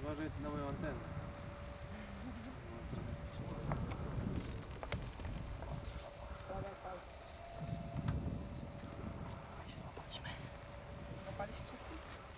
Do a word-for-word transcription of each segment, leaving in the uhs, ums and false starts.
Uważaj na moją antenę. Zapali się wszyscy?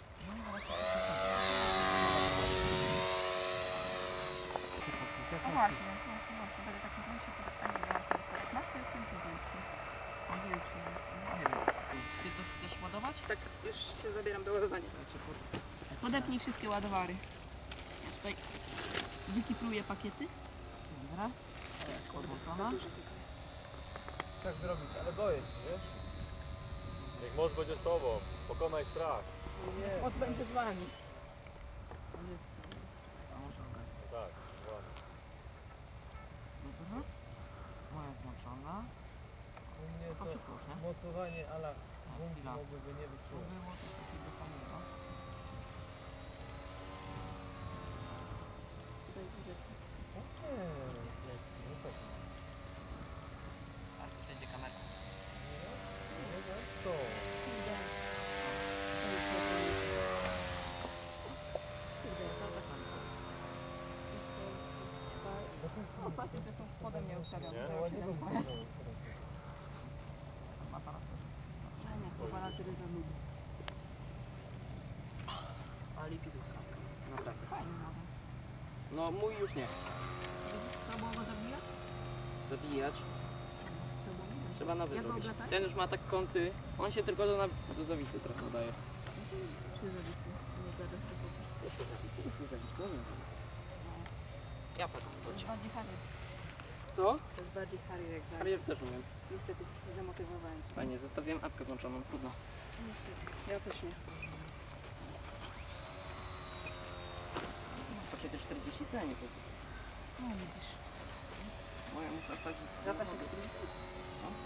No właśnie, właśnie, właśnie, będzie taki mniejszy, to tak nie warto. Masz to jest ten większy. A większy jest. Nie wiem. Ty coś chcesz ładować? Tak, już się zabieram do ładowania. Podepnij wszystkie ładowary. Ja tutaj wykipluję pakiety. Dobra. Jest podłączona. Tak zrobić, ale boję się, wiesz? Niech moc będzie z tobą, pokonaj strach. Nie. Moc będzie z wami. A muszę oddać. No tak, ładnie. Dobra. Moja złączona. U mnie To to wszystko już, nie? mocowanie ala gumki chwila. mogłyby nie Tu wytrzymać. było coś takiego fajnego. Tutaj będzie. Nie, nie tak. A tu zejdzie kamera. Nie, nie, to. O, patrzcie, te są spodem nie ustawione. Nie? To Ładnie się go zamknęło. wyglądało. Ma teraz też. Nie, to dwa razy ryza lubi. A lipidy zrobię. Naprawdę. Fajnie nawet. No mój już nie. Trzeba było go zabijać? Zabijać. Trzeba było nie. Trzeba nowy Jak go zrobić. oblatać? Ten już ma tak kąty. On się tylko do, na- do zawisy trochę nadaje. Trzy zawisy. Nie zgadza się po prostu. Jeszcze zawisy, jeszcze zawisy. Nie wiem. Ja potem To jest chodź. bardziej Harry. Co? To jest bardziej Harry jak za. Harrier też umiem. Niestety nie zamotywowałem cię. Fajnie, zostawiłem apkę włączoną. Trudno. Niestety. Ja też nie. Pakiety czterdzieści C, nie chodzi. No widzisz. Moja muszę wsadzić. Lata się ksili. No.